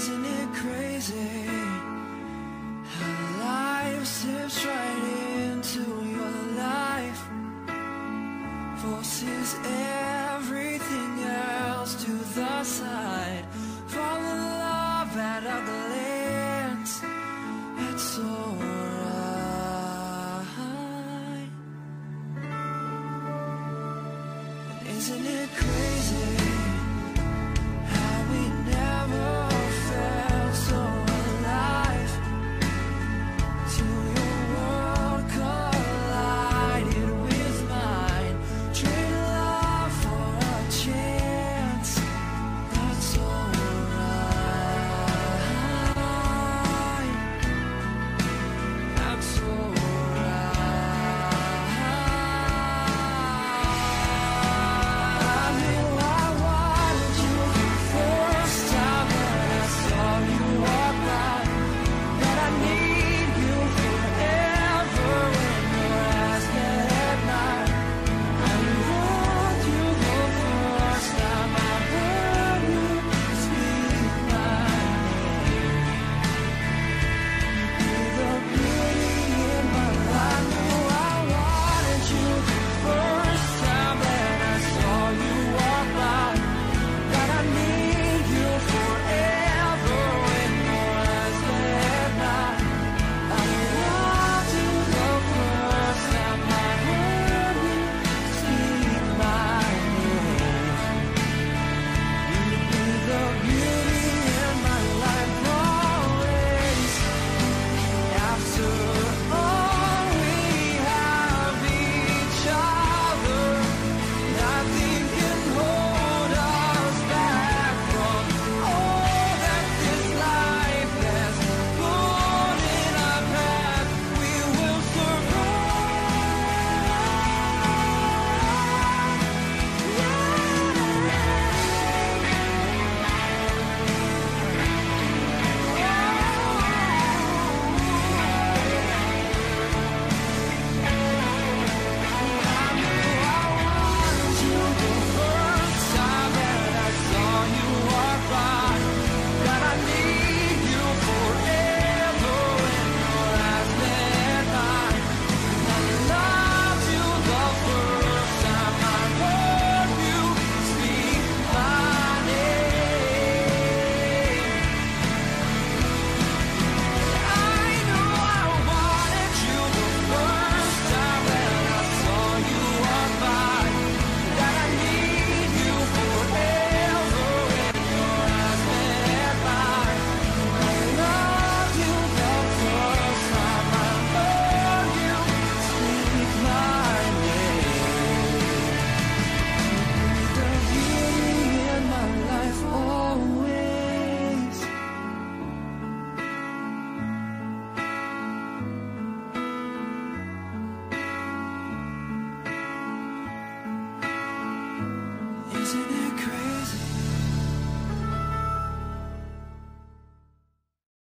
Isn't it crazy how life slips right into your life, forces everything else to the side, fall in love at a glance, it's alright. And isn't it crazy how we never felt so alive till your world collided with mine. Trade love for a chance, that's alright. That's alright. I knew I wanted you the first time that I saw you walk by, that I need you forever when your eyes met at night. I loved you the first time I heard you speak my name. You're the beauty in my life. Knew I wanted you the first time that I saw you walk by, that I need you forever when your eyes met at night. I loved you the first time I heard you speak my name. You'd be the beauty in my life always. After